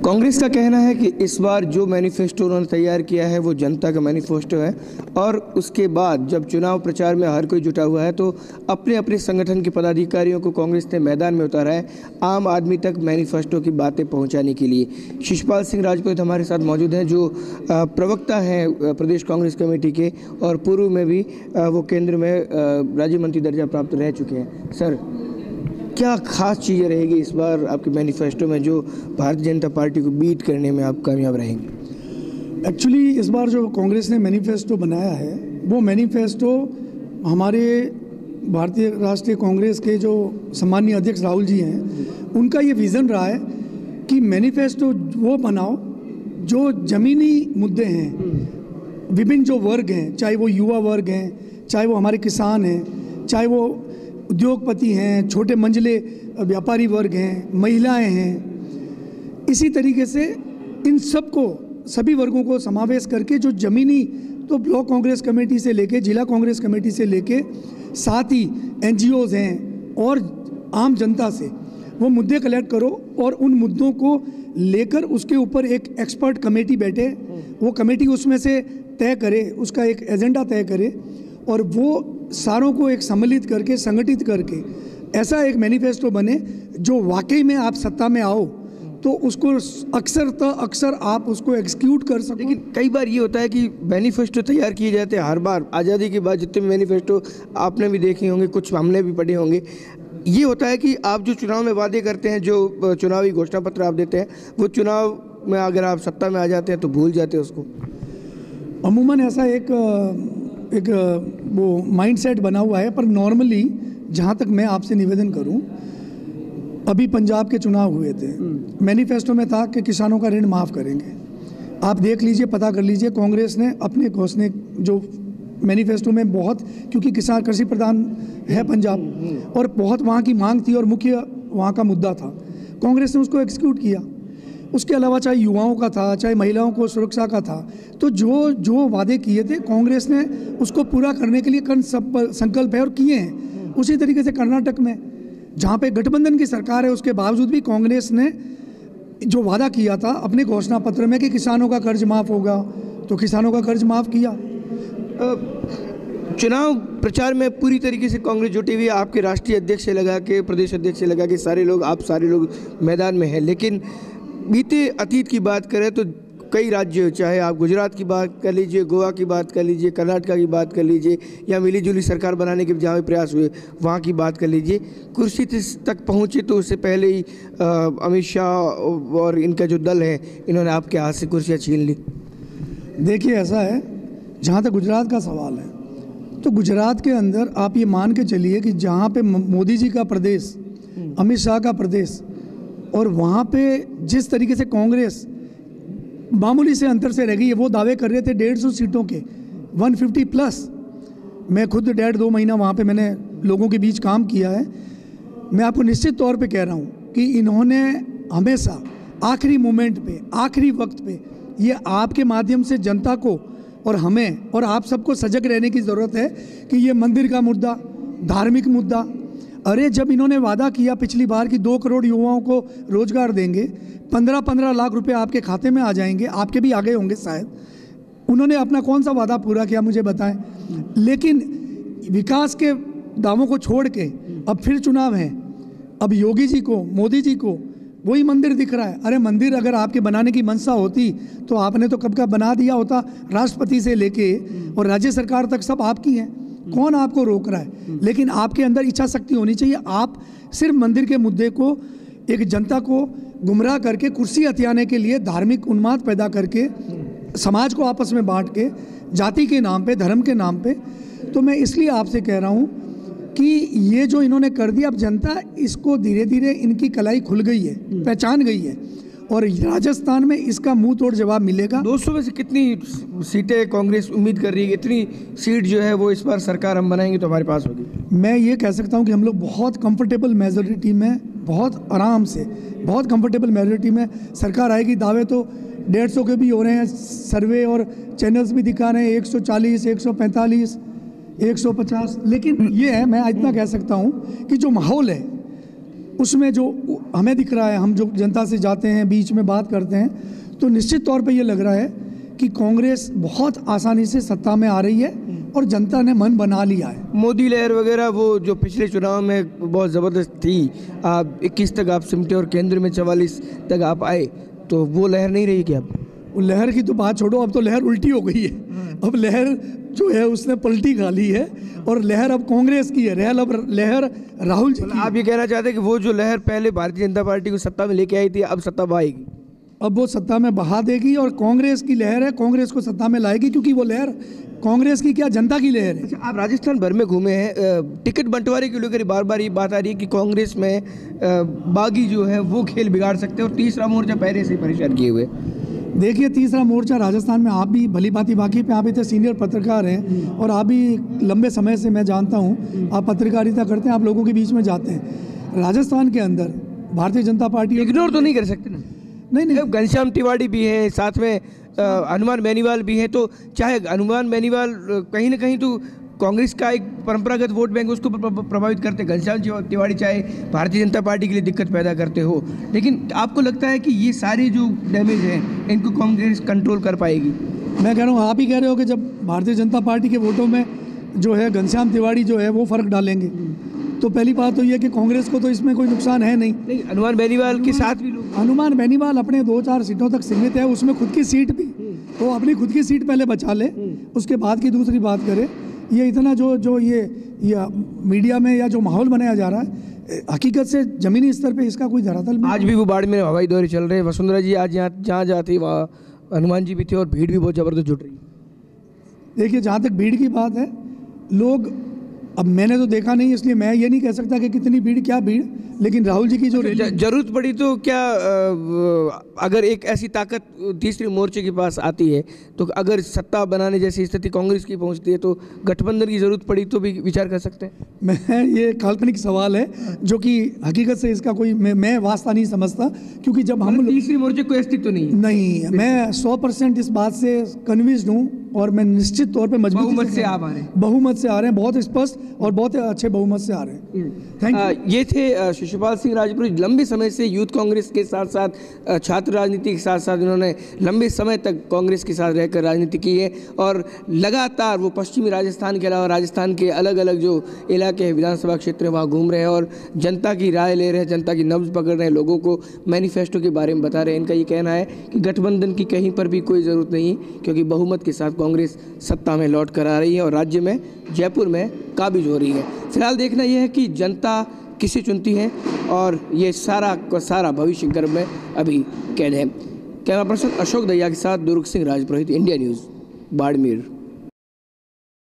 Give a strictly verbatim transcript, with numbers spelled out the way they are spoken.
कांग्रेस का कहना है कि इस बार जो मैनिफेस्टो उन्होंने तैयार किया है वो जनता का मैनिफेस्टो है और उसके बाद जब चुनाव प्रचार में हर कोई जुटा हुआ है तो अपने अपने संगठन के पदाधिकारियों को कांग्रेस ने मैदान में उतारा है आम आदमी तक मैनिफेस्टो की बातें पहुंचाने के लिए। शिशपाल सिंह राजपूत हमारे साथ मौजूद हैं जो प्रवक्ता हैं प्रदेश कांग्रेस कमेटी के और पूर्व में भी वो केंद्र में राज्य मंत्री दर्जा प्राप्त रह चुके हैं। सर, क्या खास चीज़ें रहेगी इस बार आपके मैनिफेस्टो में जो भारतीय जनता पार्टी को बीट करने में आप कामयाब रहेंगे? एक्चुअली इस बार जो कांग्रेस ने मैनिफेस्टो बनाया है वो मैनिफेस्टो हमारे भारतीय राष्ट्रीय कांग्रेस के जो सम्मानीय अध्यक्ष राहुल जी हैं उनका ये विज़न रहा है कि मैनिफेस्टो वो बनाओ जो ज़मीनी मुद्दे हैं, विभिन्न जो वर्ग हैं, चाहे वो युवा वर्ग हैं, चाहे वो हमारे किसान हैं, चाहे वो उद्योगपति हैं, छोटे मंझले व्यापारी वर्ग हैं, महिलाएं हैं, इसी तरीके से इन सब को सभी वर्गों को समावेश करके जो ज़मीनी तो ब्लॉक कांग्रेस कमेटी से लेके जिला कांग्रेस कमेटी से लेके साथ ही एनजीओज़ हैं और आम जनता से वो मुद्दे कलेक्ट करो और उन मुद्दों को लेकर उसके ऊपर एक एक्सपर्ट कमेटी बैठे, वो कमेटी उसमें से तय करे, उसका एक एजेंडा तय करे और वो सारों को एक सम्मिलित करके संगठित करके ऐसा एक मैनिफेस्टो बने जो वाकई में आप सत्ता में आओ तो उसको अक्सर तो अक्सर आप उसको एग्जीक्यूट कर सको। लेकिन कई बार ये होता है कि मैनिफेस्टो तैयार किए जाते हैं हर बार, आज़ादी के बाद जितने भी मैनिफेस्टो आपने भी देखे होंगे, कुछ हमने भी पढ़े होंगे, ये होता है कि आप जो चुनाव में वादे करते हैं, जो चुनावी घोषणा पत्र आप देते हैं, वो चुनाव में अगर आप सत्ता में आ जाते हैं तो भूल जाते हैं उसको। अमूमन ऐसा एक एक वो माइंडसेट बना हुआ है, पर नॉर्मली जहाँ तक मैं आपसे निवेदन करूँ, अभी पंजाब के चुनाव हुए थे, मैनिफेस्टो में था कि किसानों का ऋण माफ़ करेंगे। आप देख लीजिए, पता कर लीजिए, कांग्रेस ने अपने घोषणे जो मैनिफेस्टो में बहुत, क्योंकि किसान कृषि प्रधान है पंजाब और बहुत वहाँ की मांग थी और मुख्य वहाँ का मुद्दा था, कांग्रेस ने उसको एग्जीक्यूट किया। उसके अलावा चाहे युवाओं का था, चाहे महिलाओं को सुरक्षा का था, तो जो जो वादे किए थे कांग्रेस ने उसको पूरा करने के लिए कन संकल्प है और किए हैं। उसी तरीके से कर्नाटक में जहाँ पे गठबंधन की सरकार है उसके बावजूद भी कांग्रेस ने जो वादा किया था अपने घोषणा पत्र में कि किसानों का कर्ज माफ़ होगा, तो किसानों का कर्ज माफ़ किया। चुनाव प्रचार में पूरी तरीके से कांग्रेस जुटी हुई है, आपके राष्ट्रीय अध्यक्ष से लगा के प्रदेश अध्यक्ष से लगा के सारे लोग, आप सारे लोग मैदान में हैं। लेकिन बीते अतीत की बात करें तो कई राज्य, चाहे आप गुजरात की बात कर लीजिए, गोवा की बात कर लीजिए, कर्नाटका की बात कर लीजिए, या मिली जुली सरकार बनाने के जहाँ भी प्रयास हुए वहाँ की बात कर लीजिए, कुर्सी तक पहुँचे तो उससे पहले ही अमित शाह और इनका जो दल है इन्होंने आपके हाथ से कुर्सियाँ छीन ली। देखिए, ऐसा है, जहाँ तक गुजरात का सवाल है तो गुजरात के अंदर आप ये मान के चलिए कि जहाँ पे मोदी जी का प्रदेश, अमित शाह का प्रदेश, और वहाँ पे जिस तरीके से कांग्रेस मामूली से अंतर से रह गई है, वो दावे कर रहे थे डेढ़ सौ सीटों के, एक सौ पचास प्लस। मैं खुद डेढ़ दो महीना वहाँ पे मैंने लोगों के बीच काम किया है। मैं आपको निश्चित तौर पे कह रहा हूँ कि इन्होंने हमेशा आखिरी मोमेंट पे, आखिरी वक्त पे, ये आपके माध्यम से जनता को और हमें और आप सबको सजग रहने की ज़रूरत है कि ये मंदिर का मुद्दा, धार्मिक मुद्दा, अरे जब इन्होंने वादा किया पिछली बार कि दो करोड़ युवाओं को रोजगार देंगे, पंद्रह पंद्रह लाख रुपए आपके खाते में आ जाएंगे, आपके भी आ गए होंगे शायद, उन्होंने अपना कौन सा वादा पूरा किया मुझे बताएं। लेकिन विकास के दावों को छोड़ के अब फिर चुनाव है, अब योगी जी को, मोदी जी को वही मंदिर दिख रहा है। अरे मंदिर अगर आपके बनाने की मंशा होती तो आपने तो कब का बना दिया होता, राष्ट्रपति से लेके और राज्य सरकार तक सब आपकी हैं, कौन आपको रोक रहा है? लेकिन आपके अंदर इच्छा शक्ति होनी चाहिए। आप सिर्फ मंदिर के मुद्दे को, एक जनता को गुमराह करके कुर्सी हथियाने के लिए धार्मिक उन्माद पैदा करके समाज को आपस में बांट के, जाति के नाम पे, धर्म के नाम पे, तो मैं इसलिए आपसे कह रहा हूँ कि ये जो इन्होंने कर दिया, अब जनता इसको धीरे धीरे, इनकी कलाई खुल गई है, पहचान गई है और राजस्थान में इसका मुंह तोड़ जवाब मिलेगा। दो सौ में से कितनी सीटें कांग्रेस उम्मीद कर रही है? इतनी सीट जो है वो इस बार सरकार हम बनाएंगे तो हमारे पास होगी? मैं ये कह सकता हूँ कि हम लोग बहुत कंफर्टेबल मेजोरिटी में, बहुत आराम से, बहुत कंफर्टेबल मेजोरिटी में सरकार आएगी। दावे तो डेढ़ सौ के भी हो रहे हैं, सर्वे और चैनल्स भी दिखा रहे हैं एक सौ चालीस, एक सौ पैंतालीस, एक सौ पचास। लेकिन ये है, मैं इतना कह सकता हूँ कि जो माहौल है उसमें जो हमें दिख रहा है, हम जो जनता से जाते हैं, बीच में बात करते हैं, तो निश्चित तौर पे ये लग रहा है कि कांग्रेस बहुत आसानी से सत्ता में आ रही है और जनता ने मन बना लिया है। मोदी लहर वगैरह वो जो पिछले चुनाव में बहुत ज़बरदस्त थी, आप इक्कीस तक आप सिमटे और केंद्र में चवालीस तक आप आए, तो वो लहर नहीं रही क्या अब? वो लहर की तो बात छोड़ो, अब तो लहर उल्टी हो गई है। अब लहर जो है उसने पलटी खा ली है और लहर अब कांग्रेस की है, लहर अब लहर राहुल जी की। आप ये कहना चाहते हैं कि वो जो लहर पहले भारतीय जनता पार्टी को सत्ता में लेके आई थी, अब सत्ता में आएगी? अब वो सत्ता में बहा देगी और कांग्रेस की लहर है, कांग्रेस को सत्ता में लाएगी, क्योंकि वो लहर कांग्रेस की क्या, जनता की लहर है। अच्छा, आप राजस्थान भर में घूमे हैं, टिकट बंटवारे को लेकर बार बार ये बात आ रही है कि कांग्रेस में बागी जो है वो खेल बिगाड़ सकते हैं और तीसरा मोर्चा पहले से परेशान किए हुए। देखिए, तीसरा मोर्चा राजस्थान में आप भी भली भांति वाकिफ हैं, आप इतने सीनियर पत्रकार हैं और आप भी लंबे समय से मैं जानता हूं, आप पत्रकारिता करते हैं, आप लोगों के बीच में जाते हैं। राजस्थान के अंदर भारतीय जनता पार्टी इग्नोर तो नहीं कर सकते ना? नहीं नहीं, घनश्याम तिवारी भी हैं, साथ में हनुमान बेनीवाल भी हैं, तो चाहे हनुमान बेनीवाल कहीं ना कहीं तो कांग्रेस का एक परंपरागत वोट बैंक उसको प्रभावित करते हैं, घनश्याम तिवारी चाहे भारतीय जनता पार्टी के लिए दिक्कत पैदा करते हो, लेकिन आपको लगता है कि ये सारे जो डैमेज हैं इनको कांग्रेस कंट्रोल कर पाएगी? मैं कह रहा हूँ, आप ही कह रहे हो कि जब भारतीय जनता पार्टी के वोटों में जो है घनश्याम तिवारी जो है वो फ़र्क डालेंगे, तो पहली बात तो ये कि कांग्रेस को तो इसमें कोई नुकसान है नहीं। नहीं, हनुमान बेनीवाल के साथ भी लोग, हनुमान बेनीवाल अपने दो चार सीटों तक सीमित है, उसमें खुद की सीट भी, तो अपनी खुद की सीट पहले बचा ले, उसके बाद की दूसरी बात करे। ये इतना जो जो ये, ये मीडिया में या जो माहौल बनाया जा रहा है, हकीकत से ज़मीनी स्तर पे इसका कोई धरातल नहीं। आज भी वो बाढ़ में हवाई दौरे चल रहे हैं, वसुंधरा जी आज यहाँ जहाँ जाती वहाँ हनुमान जी भी थे और भीड़ भी बहुत ज़बरदस्त जुट रही है। देखिए, जहाँ तक भीड़ की बात है, लोग, अब मैंने तो देखा नहीं इसलिए मैं ये नहीं कह सकता कि कितनी भीड़, क्या भीड़, लेकिन राहुल जी की जो जरूरत पड़ी तो क्या अगर एक ऐसी ताकत तीसरे मोर्चे के पास आती है, तो अगर सत्ता बनाने जैसी स्थिति कांग्रेस की पहुंचती है, तो गठबंधन की जरूरत पड़ी तो भी विचार कर सकते हैं? मैं, ये काल्पनिक सवाल है जो कि हकीकत से इसका कोई मैं, मैं वास्ता नहीं समझता, क्योंकि जब हम तीसरे मोर्चे कोई अस्तित्व नहीं नहीं, मैं सौ परसेंट इस बात से कन्विंस्ड हूँ और मैं निश्चित तौर पे मजबूती बहुमत से आप आ रहे हैं, बहुमत से आ रहे हैं, बहुत स्पष्ट और बहुत अच्छे बहुमत से आ रहे हैं। Thank you. ये थे शिशुपाल सिंह राजपुरी, लंबे समय से यूथ कांग्रेस के साथ साथ छात्र राजनीति के साथ साथ उन्होंने लंबे समय तक कांग्रेस के साथ रहकर राजनीति की है और लगातार वो पश्चिमी राजस्थान के अलावा राजस्थान के अलग अलग जो इलाके हैं, विधानसभा क्षेत्र हैं, वहाँ घूम रहे हैं और जनता की राय ले रहे हैं, जनता की नब्ज पकड़ रहे हैं, लोगों को मैनिफेस्टो के बारे में बता रहे हैं। इनका ये कहना है कि गठबंधन की कहीं पर भी कोई ज़रूरत नहीं, क्योंकि बहुमत के साथ कांग्रेस सत्ता में लौट कर आ रही है और राज्य में, जयपुर में काबिज हो रही है। फिलहाल देखना यह है कि जनता किसे चुनती है और ये सारा का सारा भविष्य गर्भ में अभी कैद है। कैमरा पर्सन अशोक दहिया के साथ दुर्ग सिंह राजपुरोहित, इंडिया न्यूज़, बाड़मेर।